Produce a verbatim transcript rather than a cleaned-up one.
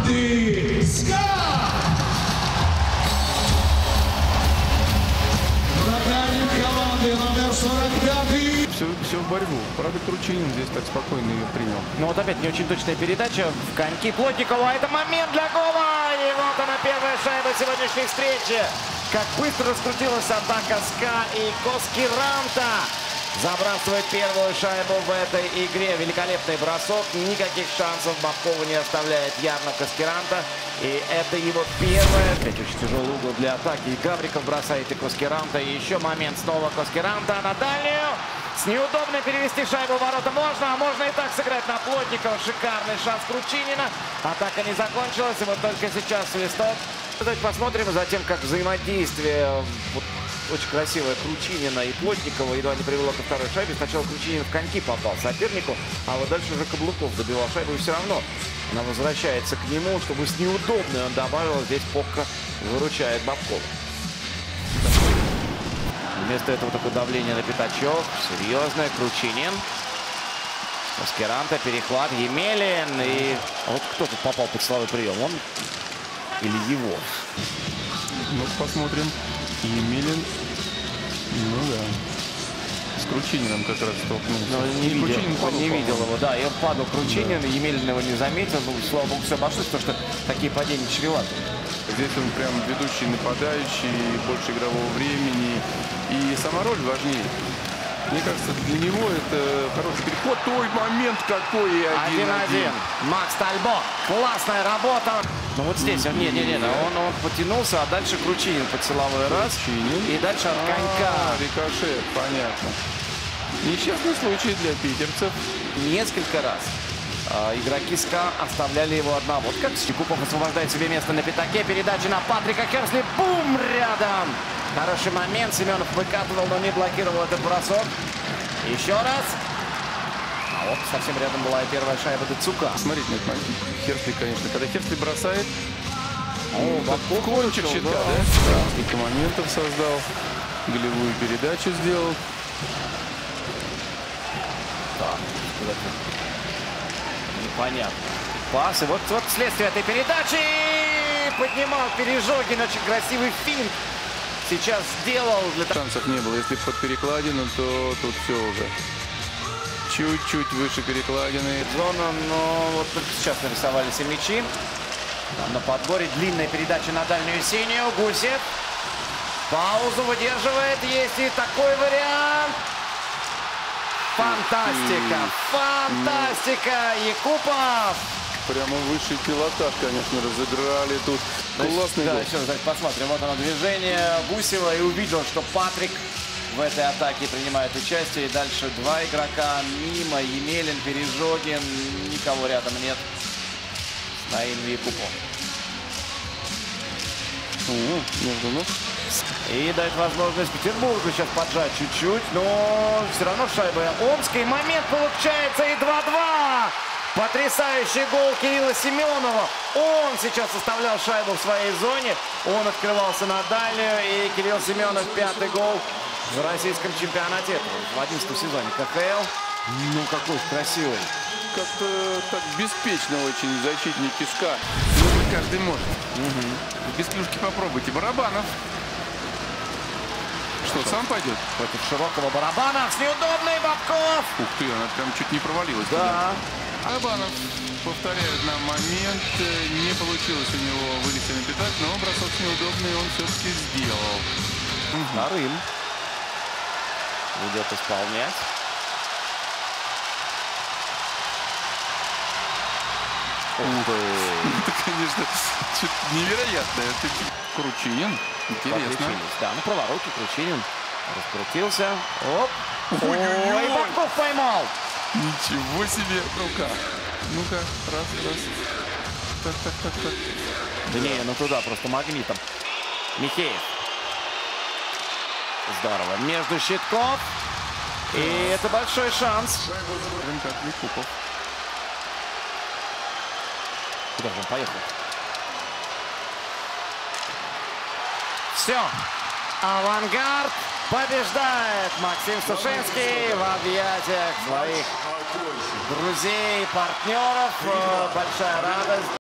команды СКА. Вратарь команды номер сорок пять. Все, все в борьбу. Правда, Кручинин здесь так спокойно ее принял. Ну вот опять не очень точная передача в коньки Плотникова. Это момент для гола. И вот она, первая шайба сегодняшней встречи. Как быстро раскрутилась атака СКА, и Коскиранта забрасывает первую шайбу в этой игре. Великолепный бросок. Никаких шансов Бабкову не оставляет явно Коскиранта. И это его первая. Опять очень тяжелый угол для атаки. И Гавриков бросает и Коскиранта. И еще момент снова Коскиранта на дальнюю. С неудобно перевести шайбу в ворота можно, а можно и так сыграть на Плотникова. Шикарный шанс Кручинина. Атака не закончилась, и вот только сейчас свисток. Давайте посмотрим за тем, как взаимодействие вот, очень красивое Кручинина и Плотникова едва не привело ко второй шайбе. Сначала Кручинин в коньки попал сопернику, а вот дальше уже Каблуков добивал шайбу, и все равно она возвращается к нему, чтобы с неудобной он добавил. Здесь Попко выручает Бабкова. Вместо этого такое давление на Пятачев. Серьезное. Кручинин. Коскиранта, перехват. Емелин. И вот кто тут попал под силовой прием? Он или его? Ну, посмотрим. Емелин. Ну да. С Кручининым как раз столкнулся. Но не, видел, Кручинин он не видел его, да. И падал Кручинин, да. Емелин его не заметил. Ну, слава богу, все обошлось, потому что такие падения чреваты. Здесь он прям ведущий нападающий, больше игрового времени. И сама роль важнее. Мне кажется, для него это хороший переход. Ой, момент какой! один-один. Макс Тальбо. Классная работа. Ну вот здесь он, не, не, не, он, он потянулся, а дальше Кручинин под силовой раз. Кручинин. И дальше от конька. А, рикошет, понятно. Несчастный случай для питерцев. Несколько раз а, игроки СКА оставляли его одного. Вот как Щекупов освобождает себе место на пятаке. Передача на Патрика Керсли. Бум! Рядом. Хороший момент. Семенов выкатывал, но не блокировал этот бросок. Еще раз. А вот совсем рядом была и первая шайба Дацука. Смотрите на этот момент. Херсли, конечно. Когда Херсли бросает, О, ну, кончик щитка, да? да? Несколько моментов создал. Голевую передачу сделал. Да, непонятно. Пас. И вот, вот следствие этой передачи. Поднимал Пережогин. Очень красивый финт сейчас сделал. Для... Шансов не было. Если под перекладину, то тут все уже. Чуть-чуть выше перекладины. Зона, но вот только сейчас нарисовались и мячи. Там на подборе длинная передача на дальнюю синюю. Гусев. Паузу выдерживает. Есть и такой вариант. Фантастика! Фантастика! Якупов! Прямо высший пилотаж, конечно, разыграли тут. Классный да, гол. еще раз давайте посмотрим. Вот оно движение Гусева. И увидел, что Патрик в этой атаке принимает участие. И дальше два игрока мимо. Емелин, Пережогин. Никого рядом нет. Наим Якупов. Угу, между ног. И дает возможность Петербургу сейчас поджать чуть-чуть, но все равно шайба Омской. Момент получается, и два-два. Потрясающий гол Кирилла Семенова. Он сейчас оставлял шайбу в своей зоне. Он открывался на дальнюю. И Кирилл Семенов, пятый гол в российском чемпионате. В одиннадцатом сезоне ка ха эл. Ну, какой красивый. Как-то так беспечно очень защитники СКА. Ну, каждый может. Угу. Без клюшки попробуйте. Барабанов. Что, сам пойдет? Против широкого Барабана. С неудобной Бабков. Ух ты, она прям чуть не провалилась. Да. Барабанов повторяет нам момент. Не получилось у него вылезти на пятак, но бросок неудобный он все-таки сделал. Нарым идет исполнять. Ух ты. Это, конечно, что-то невероятное. Это Кручинин. Интересно. Да, ну провороте Кручинин раскрутился. Оп. Ой-ой-ой. Ой, Бабков поймал. Ничего себе рука. Ну-ка, раз, раз. Так, так, так, так. Да не, ну туда просто магнитом. Михеев. Здорово. Между щитков. И это большой шанс. Как Якупов. Куда же он поехал? Все. Авангард побеждает. Максим Сушинский в объятиях своих друзей, партнеров. Большая радость.